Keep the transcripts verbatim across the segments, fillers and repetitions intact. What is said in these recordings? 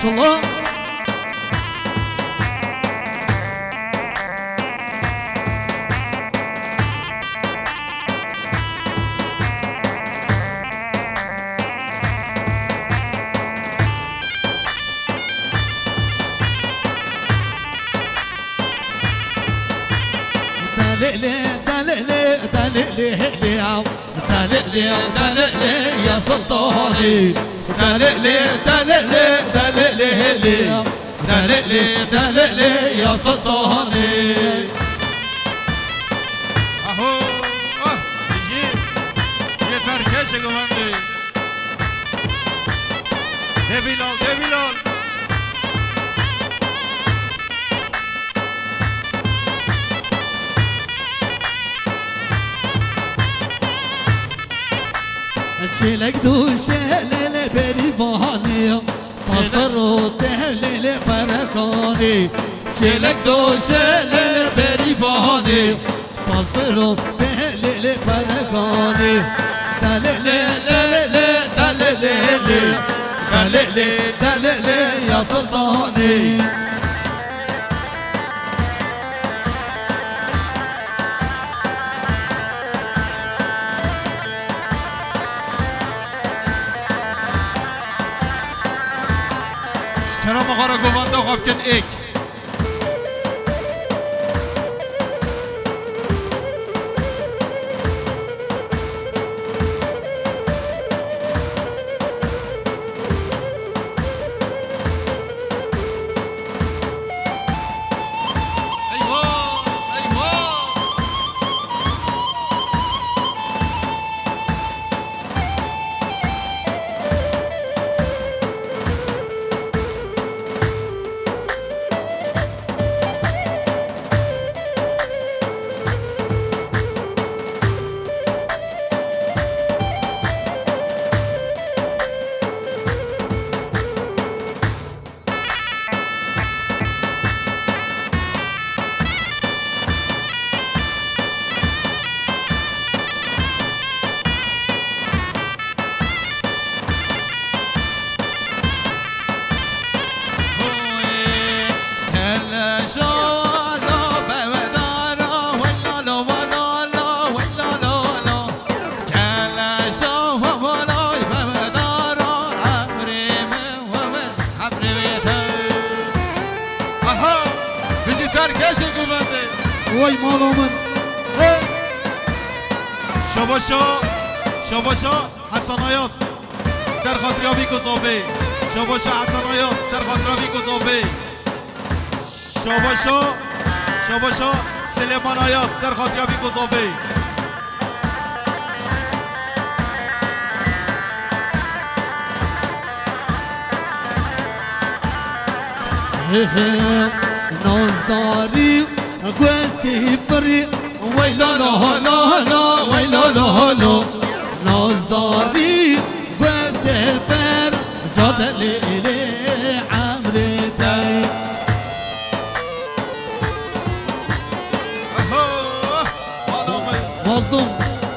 شاء الله. دللي دللي دللي دللي دللي يا سلطاني دللي دللي دللي دللي دللي يا سلطاني. اهو اه يجيب يا سركش قمندي ده بلال ده بلال تشيلك دوشة للبريفاني تصروا تهلي لبركاني تشيلك دوشة للبريفاني تصروا تهلي لبركاني دللي دللي دللي دللي دللي يا سلطاني. چرا مغارا گوانده خوابکن ایک وای مالا من شباشا شباشا حسن آیاس سر خاطرابی گذابه شباشا حسن آیاس سر خاطرابی گذابه شباشا شباشا سلیمان آیاس سر خاطرابی گذابه نازداری گوستی فری ویلا لا لا لا ویلا لا لا نازداری گوستی فر جادلی لی عمری تای مظلوم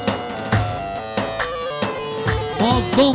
مظلوم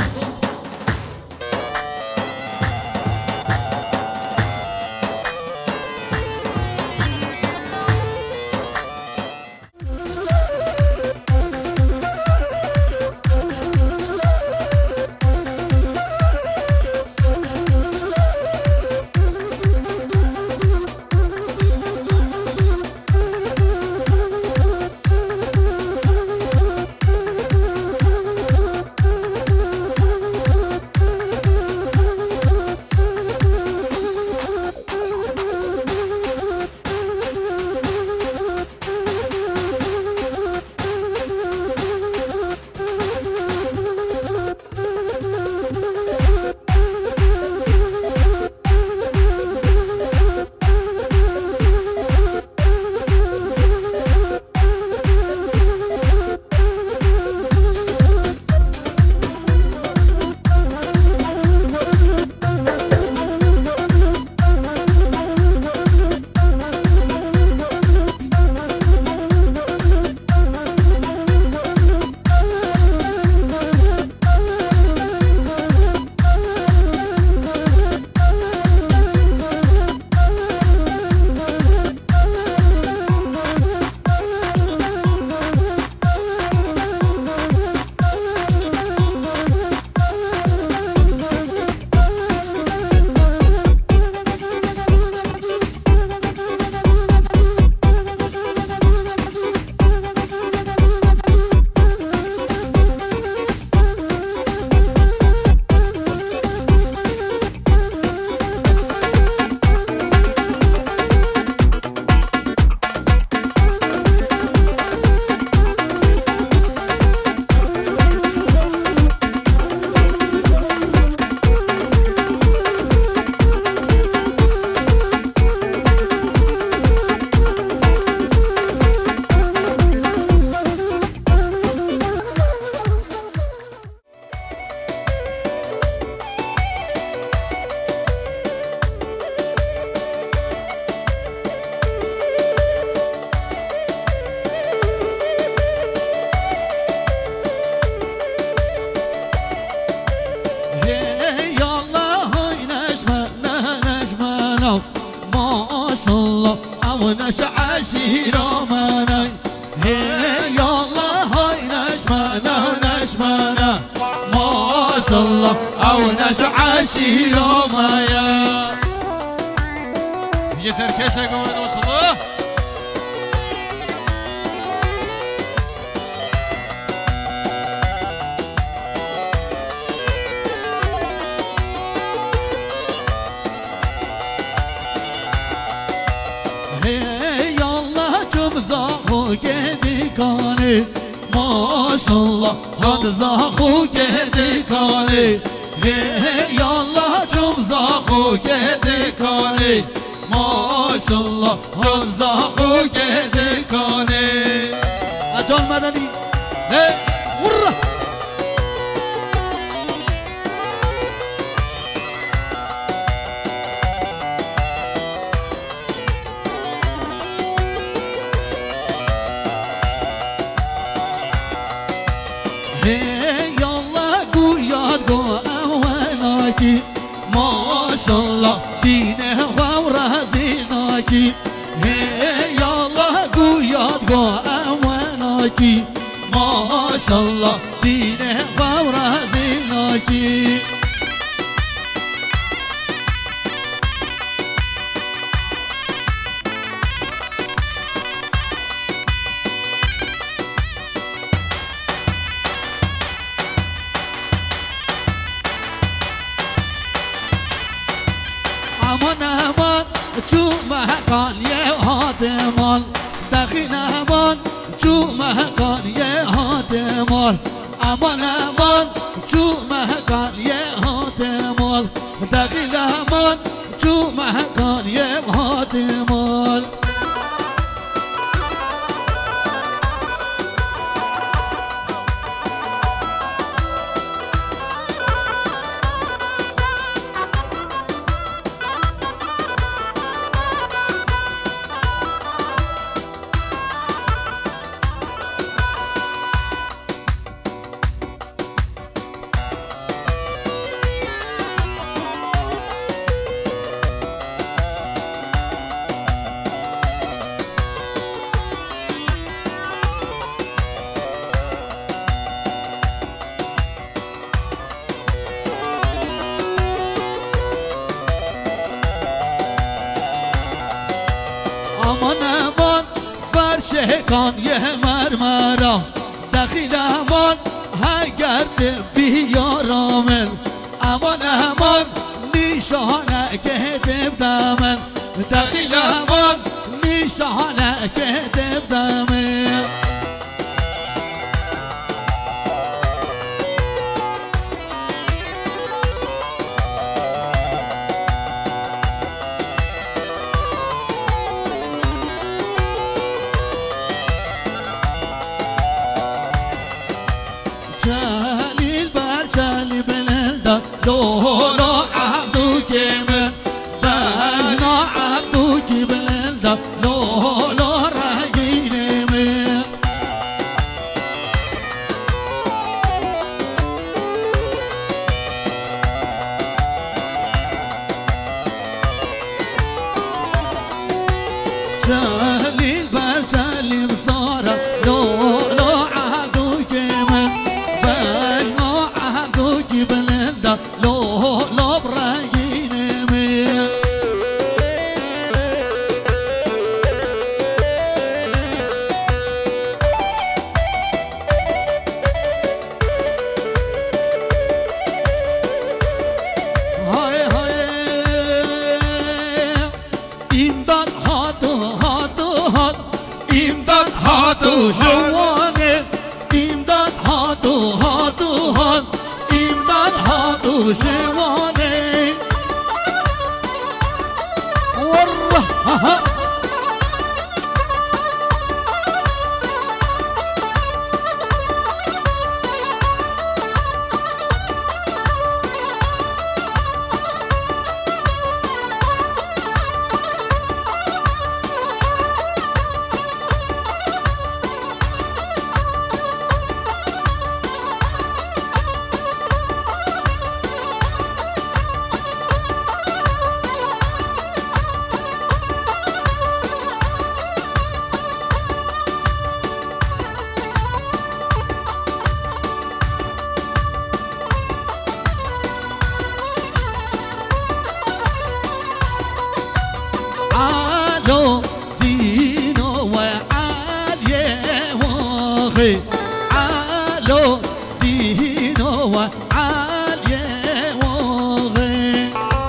ونشعشي يومايا يجي سركشة قوة وصله هي الله جمزاخو جدي كاني ما شاء الله جمزاخو جدي كاني هي الله جمزاخو جدي كاني ما شاء الله جمزاخو جدي كاني أجل مدني هي ورا ما شاء الله دينه ورزيناكي هي يا الله قويات قوامناكي ما شاء الله دينه ورزيناكي امان امان چو مهکان یه هاتمان دخین امان چو مهکان یه هاتمان امان امان چو مهکان یه هاتمان دخین امان چو مهکان یه هاتمان امان امان فرشه کان یه مرمرا دخیل امان هگرد بیارامل امان امان نیشانه که دب دامن دخیل امان نیشانه که دب دامن جليل برجلي بلندا لولا عبدو جيمن جاجنا عبدو جبلندا لولا راجيني من جليل برجلي بصارة لولا عبدو جيمن بلندا لو لو براجيني من هاي هاي إمداد هاتو هاتو هات إمداد هاتو جواني إمداد هاتو هاتو هات هاتو جواني ورا ها وخي علو دينو وعاليه وغي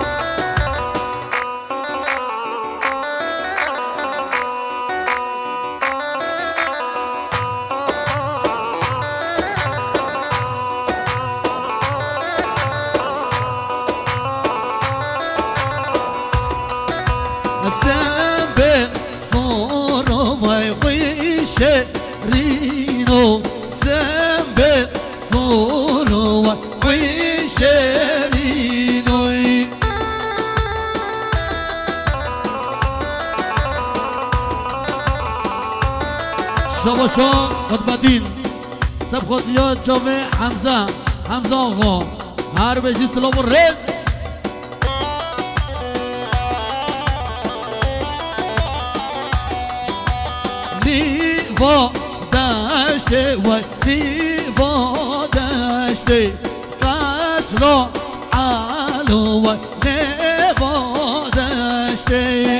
الزنبل صورو ويخيشه رينو زنبل صورو ويخيشه رينو شباشا قطبدين سب خطيات جامع حمزة حمزة آقا هر بشی طلاب الرد نیوا دشته و نیوا دشته قصرا علو و نیوا دشته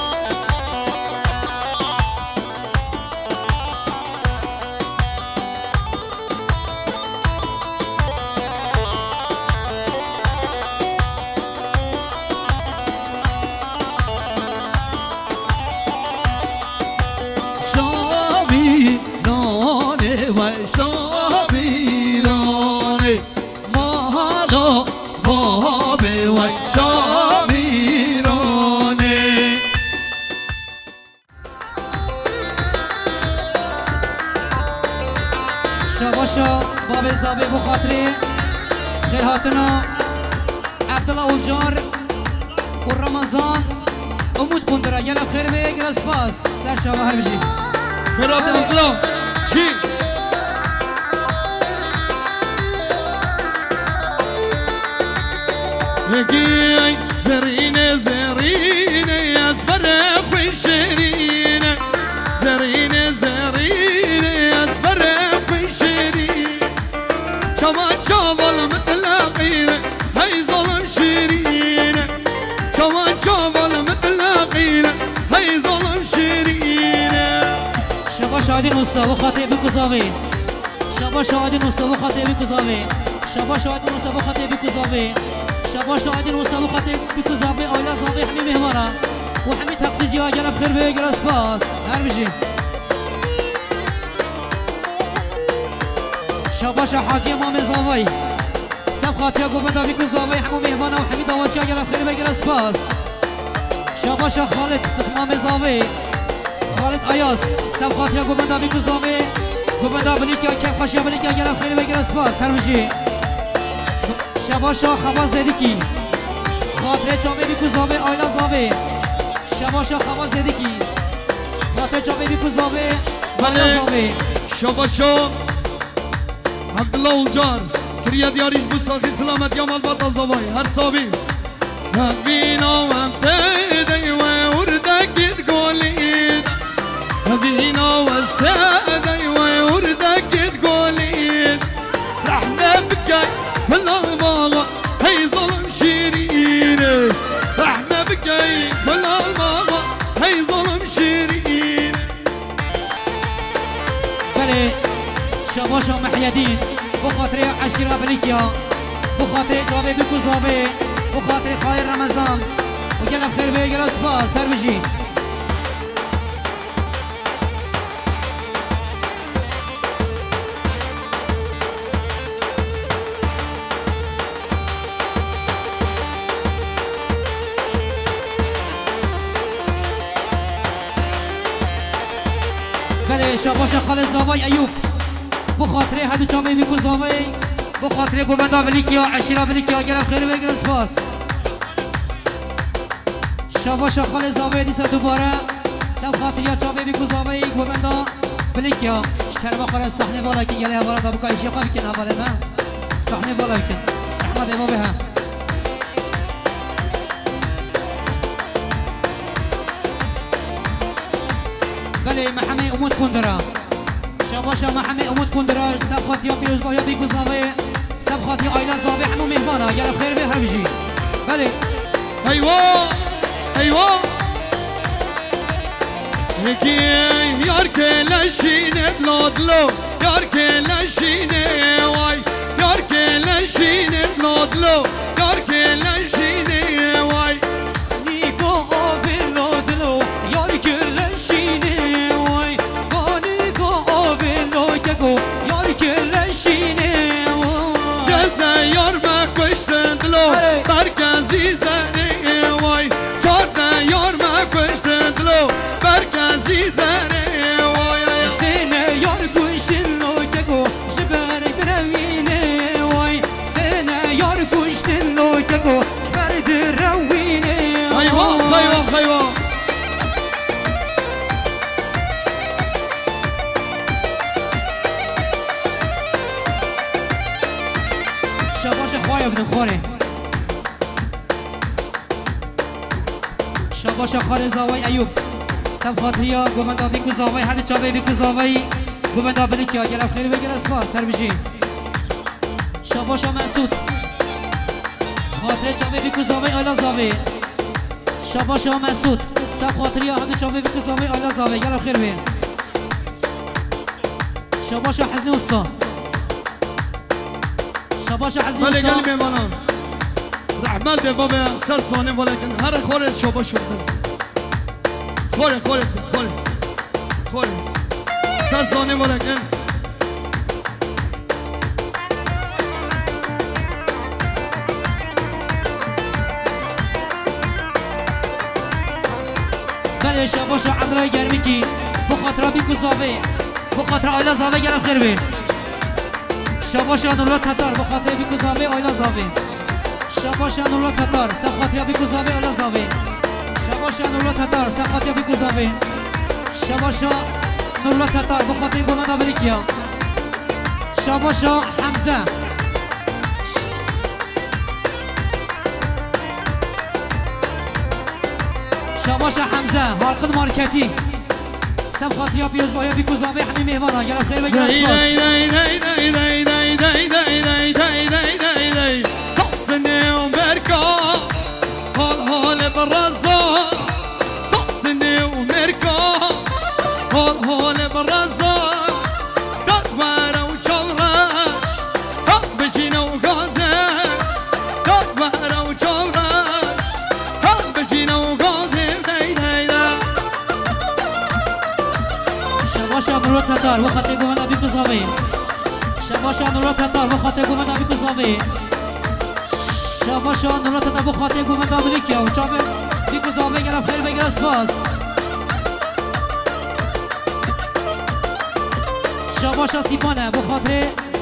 شامیرانه مالا بابه و شامیرانه شباشا باب زابه بخاطره خیر هاتنا عبدالله اولجار و رمضان امود کندره گلم خیر به گرس باز سر شما هر بجی خیر هاتنا عبدالله چی؟ هكي زرينة زرينة يا زبرق وشرينة زرينة زرينة يا زبرق وشرينة شما شوال متلاقينة هاي ظلم شرينة شما شوال متلاقينة هاي ظلم شرينة شبا شادي نوستا وخاطئ بكوزاوي شبا شادي نوستا وخاطئ بكوزاوي شبا شادي نوستا وخاطئ بكوزاوي شبا شاهدين وصلوا خاطر بكوزابي أولا صابي حمي مهمرة وحمي تقصيجي وجرب خير بيه جرس باس هر بجي شبا شحاجي مامي زاوي سب خاطر قومتا بكوزابي حمو مهمرة وحمي دواتشي وجرب خير بيه جرس باس شبا شا خالد بس مامي زاوي خالد أياس سب خاطر قومتا بكوزابي قومتا بليكي كيف خشيا بليكي وجرب خير بيه جرس باس هر بجي شباشا خواز زدیکی خاطر جامعه بیکوزاوه آیلا زاوه شباشا خواز زدیکی خاطر جامعه بیکوزاوه آیلا زاوه شباشا عبدالله اولجار کریا دیاریش بود ساخی سلامت یا مال باتا زاوای هر صابی هفینا و امتده و اردکت گولید هفینا و استده و اردکت گولید رحمه بکی من الباغة هي ظلم شيرينة رحمة بكي من الباغة هي ظلم شيرينة بله شباشا محيدين بخاطر عشيرة بليكيا بخاطر جابي بكوزابي بخاطر خير رمضان وقلب خير بيه جرس باس هر بجي شباشا خالد زاوای ایوب بخاطر هدو جامعه بیکو زاوای بخاطر گوبندا بلیکیا عشیرا بلیکیا گرم خیلی بگرم سپاس شباشا خالد زاوای دیسا دوباره سب خاطر یا جامعه بیکو زاوای گوبندا بلیکیا شرما خالد استحنه بالا که گله هوالا دابو که اشیقا بکن هوالا ما استحنه بالا بکن احمد ایما بها بله محمد امود کندرا شباشا محمد امود کندرا سب خاطر یا پیروز بایا بیکو زاوای سب خاطر آیلا زاوای همو مهمانا گرم خیر به هر بجی بله ايوه ايوه هكي يارك لشين بلا بلادلو یار که لشینه وای یار که لشینه بلادلو یار که لشینه وای نیکو آوی لادلو یار که لشینه وای نیکو آوی لادلو یار که لشینه وای سزده یار مکشتن دلو برک عزیزنه وای چارده یار مکشتن دلو برک عزیزنه وای سینه یار گوشن لوکو جبر دروینه وای سینه یار گوشن لوکو جبر دروینه خیوان خیوان خیوان شباش خواه بدن خوره شباش خال زاوی ایوب سب خاطریا گومندا بیکو زاوی هر چاوی بیکو زاوی گومندا بلیکیا گرم خیر بگر اسپاس سر بجی شباش مسعود خاطر چاوی بیکو زاوی آلا زاوی شباش مسعود سب خاطریا هر چاوی بیکو زاوی آلا زاوی گرم خیر بی شباش حزن استا شباش حزن ولی استا قلبي مانا رحمت به بابا سر سانه ولكن هر خورد شبا شد خورد خورد خورد خورد سر سانه ولكن بله شباش عدرای گرمی کی بخاطر بیکو زاوی بخاطر آیلا زاوی گرم خیر بی شباش انولا تتار بخاطر بیکو زاوی آیلا زاوی شباش انولا تتار سب خاطر بیکو زاوی آیلا زاوی شباش انولا تتار سب خاطر بیکو زاوی شباش انولا تتار بخاطر گومندا بلیکیا شباش حمزه شباش حمزه حالقد مارکتی سب خاطریا پیوز بایا بیکو زاوی همین مهمانا گرم خیر بگیر اسپاس صحصني ومركا هال هال بالرزا صحصني ومركا هال هال بالرزا دقبارة وشورش هال بجينا وغازي دقبارة وشورش هال بجينا وغازي داي داي دا شباش نورو تتار وخاطر گومندا بیکو زاوی شباش نورو تتار وخاطر گومندا بیکو زاوی شباش نورو تتار وخاطر گومندا بلیکیا و چاوه بیکو زاوی گرم خیر بگیر اسپاس شباش سیپانه بخاطر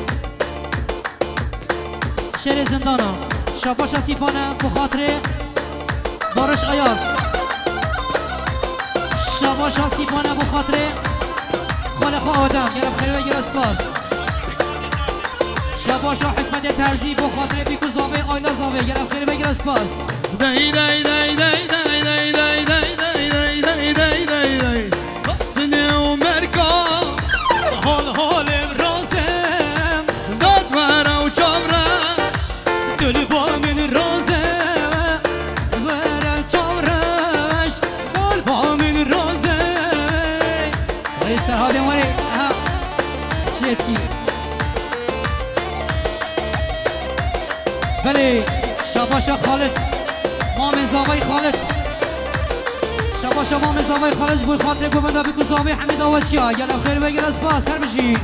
شهر زندانا شباش سیپانه بخاطر بارش آیاز شباش سیپانه بخاطر خاله خواه آدم گرم خیر بگیر اسپاس شباش حکمت ترزی بخاطر بیکو زاوی آیلا زاوی گرم خیر بگیر اسپاس داي داي داي داي داي داي داي داي داي داي داي داي داي صحصني ومركا حال حال رازم زاد ورا وشورش دل با من رازم ورا چارش دل با من رازم ولی سرحادم ولی ها چیت کی بله شباش خالد مام زاوی خالد شباش مام زاوی خالد بول خاطر گومندا بیکو زاوی حمید آوچیا گرم خیر بگیر اسپاس هر بشی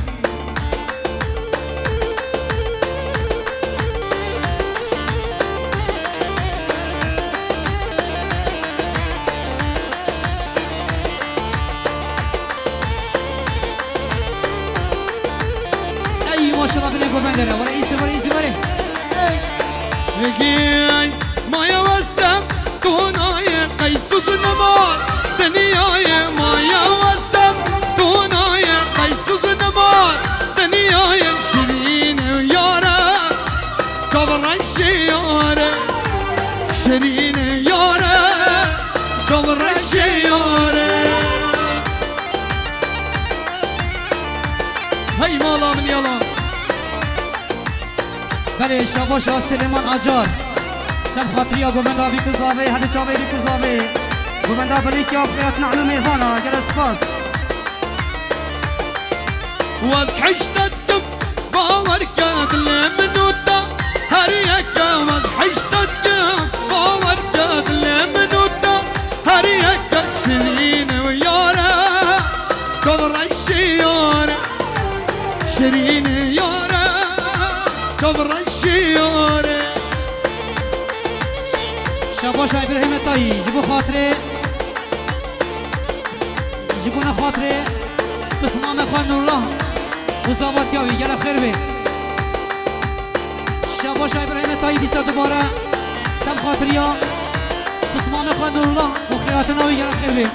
ای ماشاءالله بله گومندا را ولی ایسه ولی ایسه ولی رجعي ما يوستم دوناي قيسوس نمار دنياي ما يوستم دوناي قيسوس نمار دنياي شيرين يارا جبر الشيارة شيرين يارا جبر الشيارة هاي مالا من يلا بله شباش سلیمان آجار سب خاطریا گومندا بیکو زاوی هر چاوی بیکو زاوی گومندا بلیکیا بخیرت نحنو میوانا گر اسپاس وزحشتكم باور قاد لمنوتا هريكا وزحشتكم باور قاد لمنوتا هريكا شيرين ويارا كبر الشيارة شيرين يارا كبر الشيارة شاباش ابراهيم الطاي جيبوا خاطري جيبونا خاطري بسمام اخوان الله وصابات ياوي يلا بخير بي شاباش ابراهيم الطاي ديسا دوباره سم خاطريا بسمام اخوان الله وخيراتنا يلا بخير بي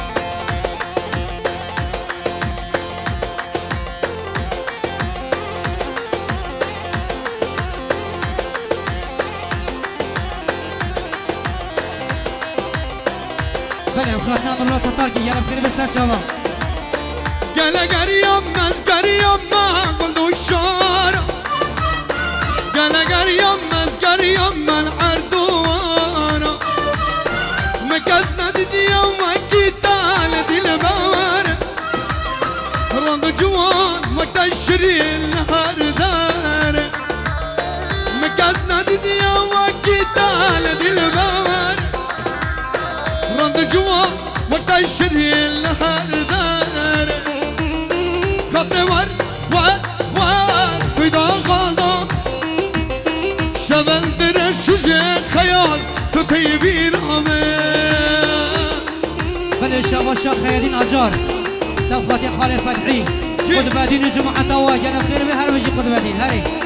بله وخيراتنا الله تطاركي يلا بخير بس شباب Gele gariyam mez gariyam ma quldu shara Gele gariyam mez gariyam mal arduana Mekaz nadidiyam wa kital dil bawar Randu juwan wakta shiril hardar Mekaz nadidiyam wa kital dil bawar Randu juwan wakta shiril hardar قطع ور ور ور پیدا غازا شبل در شجع خیال تو تیبیر همه بله شاباشا خیالین اجار سوقات خالد فتحی خود بدین جمعه توا یعنی بخیر به هر وجه خود بدین هری